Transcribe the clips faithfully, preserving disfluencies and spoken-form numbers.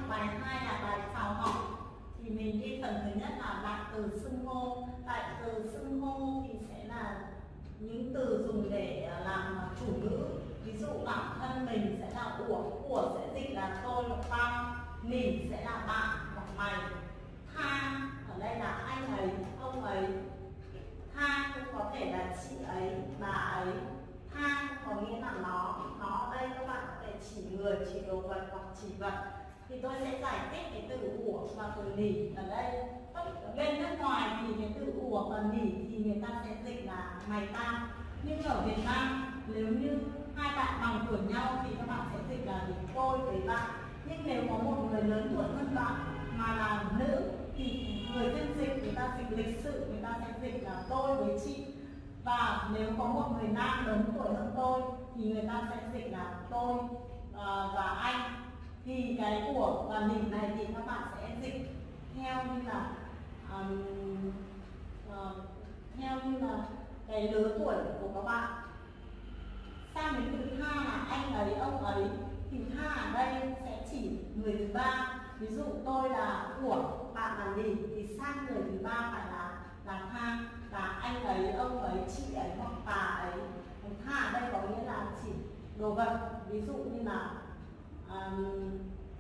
bài hai là bài chào hỏi. Thì mình đi phần thứ nhất là đại từ xưng hô. Đại từ xưng hô thì sẽ là những từ dùng để làm chủ ngữ. Ví dụ bản thân mình sẽ là của, của sẽ dịch là tôi hoặc tao, mình sẽ là bạn hoặc mày. Tha ở đây là anh ấy, ông ấy. Tha cũng có thể là chị ấy, bà ấy. Tha có nghĩa là nó, nó ở đây các bạn có thể chỉ người, chỉ đồ vật hoặc chỉ vật. Thì tôi sẽ giải thích cái từ của và từ nỉ ở đây. Bên nước ngoài thì cái từ của và nỉ thì người ta sẽ dịch là mày tao. Nhưng ở Việt Nam nếu như hai bạn bằng tuổi nhau thì các bạn sẽ dịch là tôi với bạn. Nhưng nếu có một người lớn tuổi hơn bạn mà là nữ thì người phiên dịch người ta dịch lịch sự, người ta sẽ dịch là tôi với chị. Và nếu có một người nam lớn tuổi hơn tôi thì người ta sẽ dịch là tôi uh, và anh. Thì cái của và mình này thì các bạn sẽ dịch theo như là um, uh, theo như là cái lứa tuổi của các bạn. Sang đến từ tha là anh ấy, ông ấy. Thì tha ở đây sẽ chỉ người thứ ba. Ví dụ tôi là của, bạn là mình thì sang người thứ ba phải là là tha, là anh ấy, ông ấy, chị ấy hoặc bà ấy. Tha ở đây có nghĩa là chỉ đồ vật. Ví dụ như là um,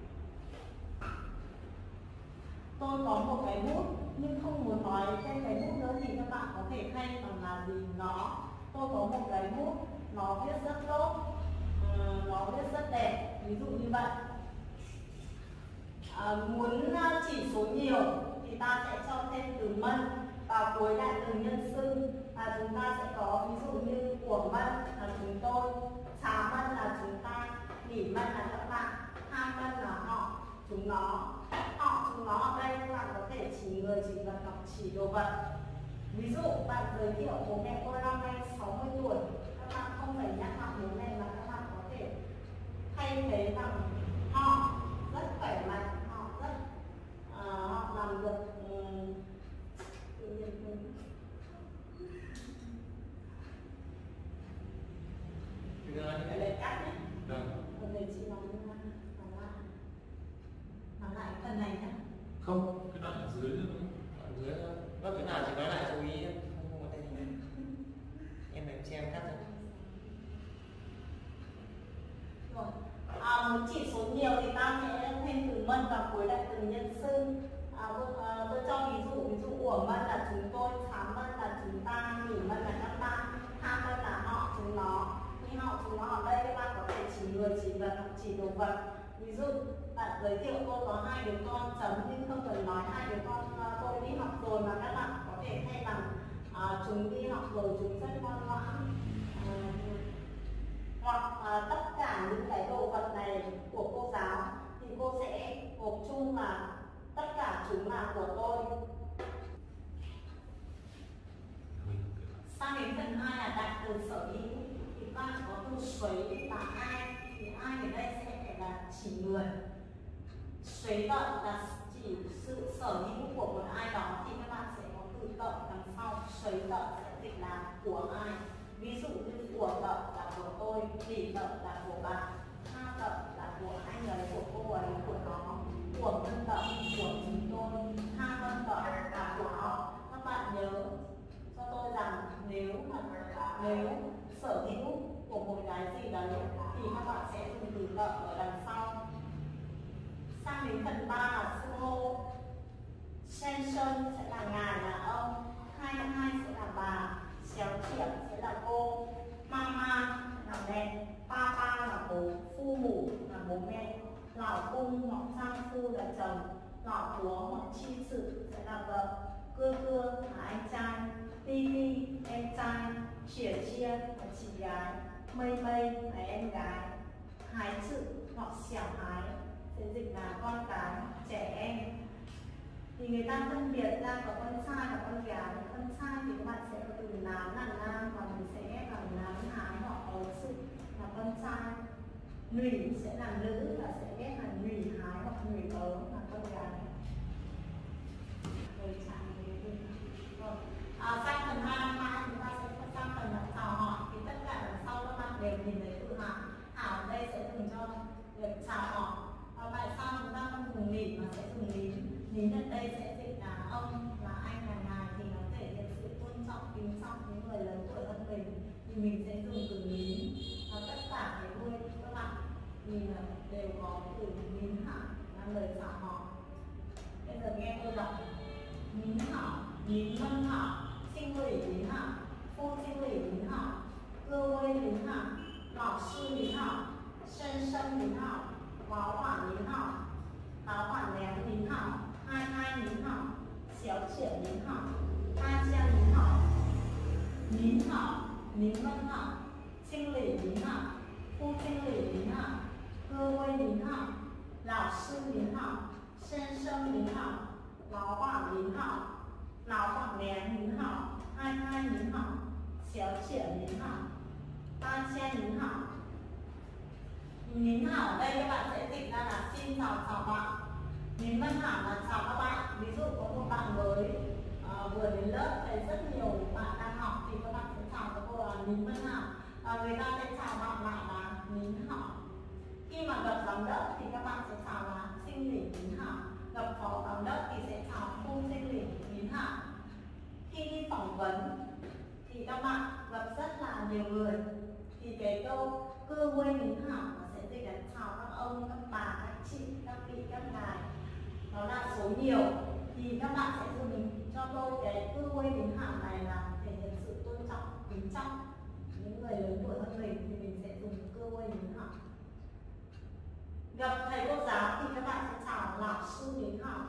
tôi có một cái bút nhưng không muốn nói tên cái bút nữa thì các bạn có thể thay bằng là gì nó. Tôi có một cái bút, nó viết rất tốt, uh, nó viết rất đẹp, ví dụ như vậy. Uh, muốn chỉ số nhiều thì ta sẽ cho thêm từ mân vào cuối đại từ nhân xưng. Và chúng ta sẽ có ví dụ như của mân là chúng tôi, xá mân là chúng ta, nỉ mân là các bạn, tha mân là họ, chúng nó. Họ, chúng nó ở đây các bạn có thể chỉ người, chỉ vật hoặc chỉ đồ vật. Ví dụ bạn giới thiệu bố mẹ tôi năm nay sáu mươi tuổi, các bạn không phải nhắc mặt bố mẹ mà các bạn có thể thay thế bằng họ rất khỏe mạnh, họ rất uh, họ làm được um, cái này cắt nhé. Phần này chị nói như này, nói lại phần này nhé. Không, cái đoạn ở dưới nữa. Ở dưới nữa. Vâng, cái nào chị nói lại chú ý, không, không có tay gì này. Em phải xem cắt rồi. Rồi. À, muốn chỉ số nhiều thì ta sẽ thêm từ mân vào cuối đại từ nhân xưng. À, tôi, à, tôi cho ví dụ, ví dụ của mân là chúng tôi, xá mân là chúng ta, nỉ mân là các bạn, tha mân là họ, chúng nó. Khi họ, chúng nó ở đây các bạn có thể chỉ người, chỉ vật hoặc chỉ đồ vật. Ví dụ bạn giới thiệu tôi có hai đứa con chấm nhưng không cần nói hai đứa con tôi đi học rồi, mà các bạn có thể thay bằng à, chúng đi học rồi, chúng rất ngoan ngoãn. À, hoặc à, tất cả những cái đồ vật này của cô giáo thì cô sẽ gộp chung là tất cả chúng là của tôi. Sang đến phần hai là đại từ sở hữu. Thì các bạn có từ suấy là ai, thì ai ở đây sẽ là chỉ người. Suấy tợ là chỉ sự sở hữu của một ai đó thì các bạn sẽ có từ tợ đằng sau. Suấy tợ sẽ dịch là của ai. Ví dụ như của tợ là của tôi, nỉ tợ là của bạn, tha tợ là của anh ấy, của cô ấy, của nó, của mân tợ của chúng tôi, tha mân tợ là của họ. Các bạn nhớ cho tôi rằng nếu mà nếu sở hữu của một cái gì đấy thì các bạn sẽ dùng từ tợ ở đằng sau. Sang đến phần ba là xưng hô. Sen sơn sẽ là ngài, là ông, hai hai sẽ là bà, xéo chiếc sẽ là cô, mama là mẹ, papa là bố, phu mủ là bố mẹ, lão cung hoặc sang phu là chồng, lão chúa hoặc chi sự sẽ là vợ, cưa cưa là anh trai, ti ti em trai, chỉa chia là chị gái, mây mây là em gái, hái sự hoặc xẻo hái sẽ dịch là con cái, trẻ em. Thì người ta phân biệt ra có con trai và con gái. Con trai thì các bạn sẽ có từ nám là nam, và mình sẽ ghép bằng nám hái hoặc có sự là con trai. Nủy sẽ là nữ và sẽ ghép là nủy hái hoặc nủy ớ là con gái. Rồi chạm rồi. À, sang phần hai năm hai chúng ta sẽ sang phần là chào hỏi. Thì tất cả đằng sau các bạn đều nhìn thấy từ Hảo. Hảo ở đây sẽ dùng cho việc chào hỏi. Và tại sao chúng ta không dùng kính trọng những người lớn tuổi hơn mình thì mình sẽ dùng từ nín. Và tất cả cái đuôi các bạn nhìn là đều có từ nín hảo là lời chào họ. Bây giờ nghe tôi đọc: nín hảo, nín mân hảo, xin lỗi nín hảo, phu xin lỗi nín hảo, cơ quê nín hảo, lão sư nín hảo, sen sân nín hảo, báo quản nín hảo, báo quản ném nín hảo, hai hai nín hảo, xéo triển nín hảo, hai chen nín hảo, nín hảo, nín mân hảo, xin lỗi nín hảo, phu xin lỗi nín hảo, cơ quê nín hảo, lão sư nín hảo, sen sân nín hảo, báo quản nín hảo, lão quản ném nín hảo, hai hai nín hảo, xéo triển nín hảo, ba chen nín hảo. Nín hảo ở đây các bạn sẽ dịch ra là xin chào chào bạn. Nín mân hảo là chào các bạn. Ví dụ có một bạn mới uh, vừa đến lớp, thấy rất nhiều bạn đang học thì các bạn sẽ chào các cô là nín mân hảo. Và người ta sẽ chào bạn lại là nín hảo. Khi mà gặp giám đốc thì các bạn sẽ chào là xin lỉ nín hảo. Gặp phó giám đốc thì sẽ chào phu xin lỉ nín hảo. Khi đi phỏng vấn thì các bạn gặp rất là nhiều người thì cái câu cơ quê nín hảo nó sẽ dịch là chào các ông, các bà, các chị, các vị, các ngài, nó là số nhiều thì các bạn sẽ dùng cho tôi cái cơ quê nín hảo này là thể hiện sự tôn trọng, kính trọng những người lớn tuổi hơn mình thì mình sẽ dùng cơ quê nín hảo. Gặp thầy cô giáo thì các bạn sẽ chào lão sư nín hảo.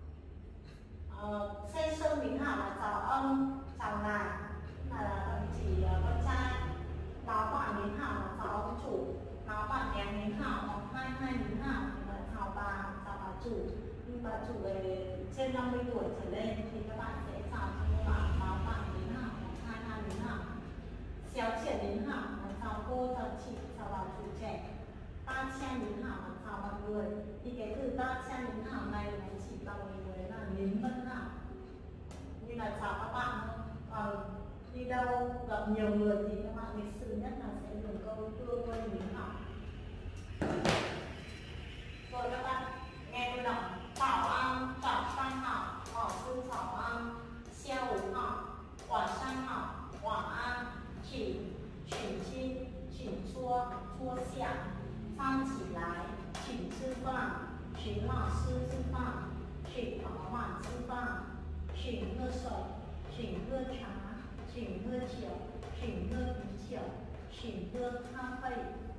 Uh, sen sơn nín hảo là chào ông, chào ngài, là đồng chí uh, con trai. Báo quản nín hảo là chào ông chủ, báo quản ném nín hảo hoặc hai hai nín hảo là chào bà, chào bà chủ. Nhưng bà chủ về trên năm mươi tuổi trở lên thì các bạn sẽ chào cho các bạn báo quản nín hảo hoặc hai hai nín hảo. Xéo triển nín hảo là chào cô, chào chị, chào bà chủ trẻ. Ta chen nín hảo là chào mọi người. Thì cái từ ta chen nín hảo này là chỉ bằng người là nín mân hảo, như là chào các bạn thôi. Còn đi đâu gặp nhiều người thì các bạn lịch sự nhất là sẽ dùng câu cơ quê nín hảo. Rồi các bạn nghe tôi đọc: bảo an, bảo sang hảo, bảo sư bảo an, xeo ủ hảo, quả sang hảo, quả an, chỉ, chỉ chi, chỉ chua, chua xẻo, phan chỉ lái, chỉ sư phạm, chỉ lão sư sư phạm, chỉ bảo quản sư phạm, chỉ ngơ sợi, chỉ ngơ trá, chỉ ngơ chiều, chỉ ngơ bí chiều, chỉ ngơ tha phây.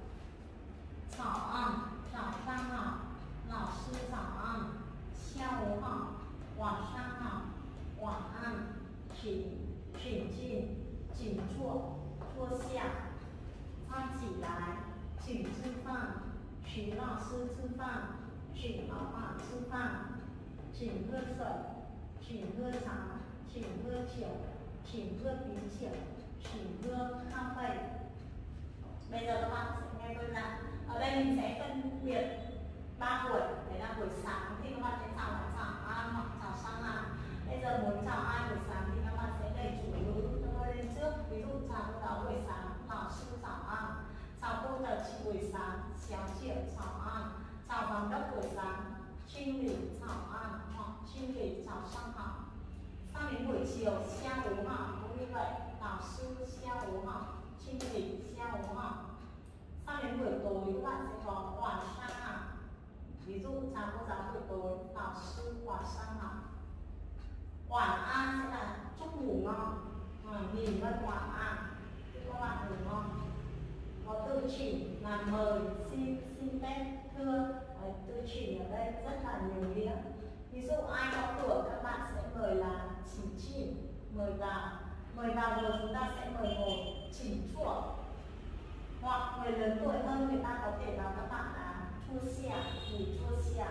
Chào an, chào sang hảo, lão sư chào an, xeo ố hảo, quả sang hảo, quả an, chỉ, chỉ chi, chỉ chua, chua xẻo, phan chỉ lái, chỉ sư phạm, chỉ lão sư sư phạm, chỉ bảo quản sư phạm, chỉ ngơ sợi, chỉ ngơ trá, chỉ ngơ chiều, chỉ ngơ bí chiều, chỉ ngơ tha phây. Bây giờ các bạn sẽ nghe tôi giảng. Ở đây mình sẽ phân biệt ba buổi. Đấy là buổi sáng thì các bạn sẽ chào là chào an hoặc chào sang hảo. Bây giờ muốn chào ai buổi sáng thì các bạn sẽ đẩy chủ ngữ cho tôi lên trước. Ví dụ chào cô giáo buổi sáng, lão sư chào an. Chào cô giáo chị buổi sáng, xéo triển chào an. Chào giám đốc buổi sáng, trinh lỉ chào an hoặc trinh lỉ chào sang hảo. Sang đến buổi chiều, xeo ố hảo cũng như vậy, lão sư xeo ố hảo, trinh lỉ xeo ố hảo. Sang đến buổi tối các bạn sẽ có quả sang hảo. Ví dụ chào cô giáo buổi tối, lão sư quả sang hảo. Quả an sẽ là chúc ngủ ngon, nghỉ ngơi quả an, chúc các bạn ngủ ngon. Có từ chỉ là mời, xin, xin phép, thưa. Từ chỉ ở đây rất là nhiều nghĩa. Ví dụ ai có cửa các bạn sẽ mời là chỉ chỉ, mời vào. Mời vào rồi chúng ta sẽ mời ngồi, chỉ chuộng. Hoặc người lớn tuổi hơn người ta có thể bảo các bạn là chua xẻo, chỉ chua xẻo.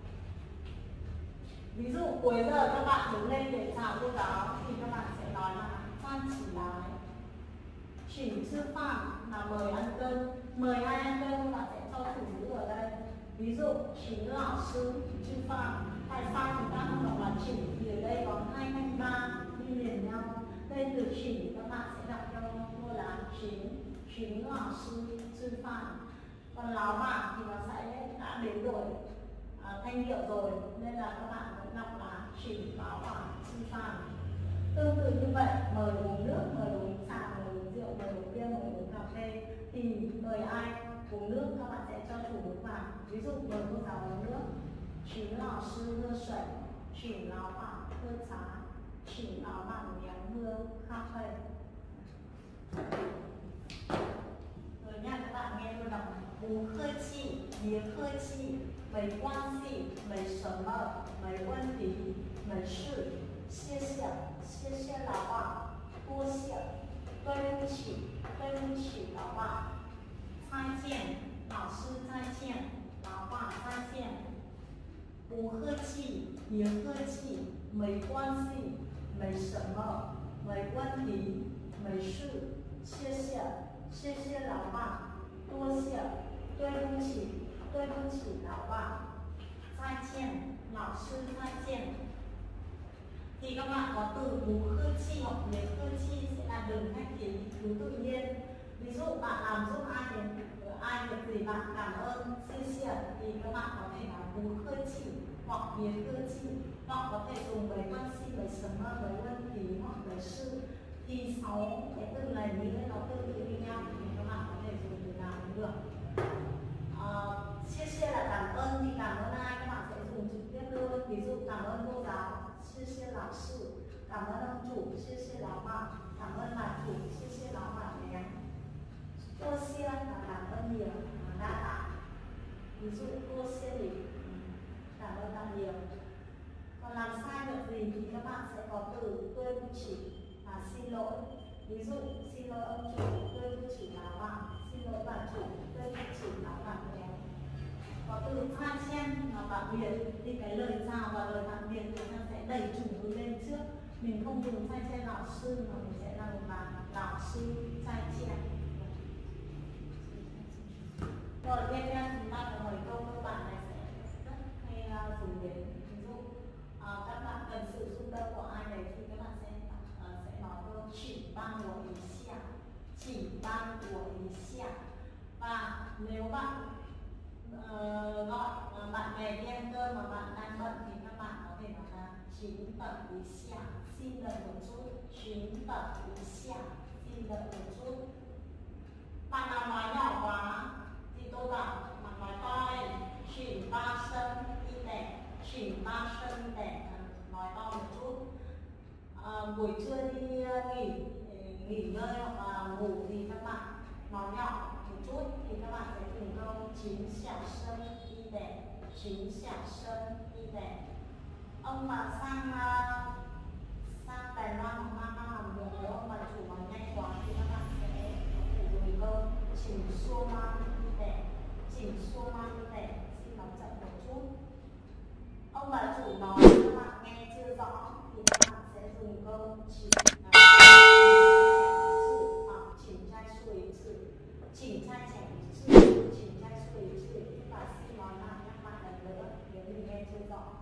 Ví dụ cuối giờ các bạn đứng lên để chào cô giáo thì các bạn sẽ nói là phan chỉ lái. Chỉ sư phạm là mời ăn cơm. Mời ai ăn cơm các bạn sẽ cho chủ ngữ ở đây. Ví dụ chỉ lão sư, sư phạm. Tại sao chúng ta không đọc là chỉ? Thì ở đây có hai hay ba đi liền nhau. Tên từ chỉ các bạn sẽ đọc theo mua là chính, chính lão sư, sư phạm. Còn lão bảng thì nó sẽ đã đến đổi à, thanh hiệu rồi nên là các bạn vẫn đọc là chỉ, bảo quản, sư phạm. Tương tự như vậy, mời uống nước, mời uống trà, mời uống rượu, mời uống bia, mời uống cà phê, thì mời ai uống nước các bạn sẽ cho chủ nước vào. Ví dụ mời cô giáo uống nước, chính lão sư đưa水,请老板喝茶，请老板娘喝咖啡. Rồi nha, các bạn nghe tôi đọc. Bú客气，别客气，没关系，没什么，没问题，没事，谢谢，谢谢老板，多谢，对不起，对不起，老板，再见，老师再见，老板再见。不客气，别客气，没关系，没什么，没问题，没事，谢谢，谢谢老板，多谢，对不起，对不起，老板，再见，老师再见. Thì các bạn có từ bú khư chi hoặc biệt khư chi sẽ là đường khách khí thứ tự nhiên. Ví dụ bạn làm giúp ai thì ai việc gì bạn cảm ơn, xin xịa thì các bạn có thể nói bú khư chi hoặc biệt khư chi, hoặc có thể dùng với quan si, với sớm mơ, với vấn khí hoặc với sự. Thì sáu cái từ này nghĩa nó tương tự như nhau thì các bạn có thể dùng từ nào cũng được. Chia sẻ là cảm ơn thì cảm ơn ai các bạn sẽ dùng trực tiếp luôn. Ví dụ cảm ơn cô giáo, chia sẻ lão sư, cảm ơn ông chủ, chia sẻ lão bạn, cảm ơn bà chủ, chia sẻ lão bạn nhé. Cô xia là cảm ơn nhiều, đa tạ. Ví dụ cô xia thì cảm ơn bạn nhiều. Còn làm sai việc gì thì các bạn sẽ có từ tôi bu chỉ là xin lỗi. Ví dụ xin lỗi ông chủ, tôi bu chỉ lão bạn, xin lỗi bà chủ, tôi bu chỉ lão bạn nhé. Có từ tha chen là tạm biệt thì cái lời chào và lời tạm biệt chúng ta sẽ đẩy chủ ngữ lên trước. Mình không dùng tha chen lão sư mà mình sẽ làm là lão sư tha chen. Rồi tiếp theo chúng ta có mấy câu cơ bản này sẽ rất hay uh, dùng đến. Ví dụ uh, các bạn cần sự giúp đỡ của ai đấy thì các bạn sẽ uh, sẽ nói câu chỉ帮我一下, chỉ帮我一下. Và nếu bạn Uh, gọi uh, bạn bè đi ăn cơm mà bạn đang bận thì các bạn có thể nói là chín tập ý xả, xin đợi một chút, chín tập ý xả, xin đợi một chút. Bạn nào nói nhỏ quá thì tôi bảo bạn nói to lên, chỉnh ba sân đi đẹp, chỉnh ba sân đẹp, nói to một chút. Uh, buổi trưa đi uh, nghỉ nghỉ ngơi hoặc là ngủ thì các bạn nói nhỏ một chút thì các bạn sẽ dùng câu chín xảo sân đi đẹp, chín xảo sân đi đẹp. Ông bà sang uh, sang Đài Loan hoặc Nam Nam làm việc nếu ông bà chủ nói nhanh quá thì các bạn sẽ có thể dùng câu chỉnh xua man đi đẹp, chỉnh xua man đi đẹp, xin nói chậm một chút. Ông bà chủ nói các bạn nghe chưa rõ thì các bạn sẽ dùng câu chỉnh chỉnh trai trẻ chỉnh trai xuôi chỉnh tức là xin nói lại nhắc lại lần nữa nếu mình nghe chưa rõ.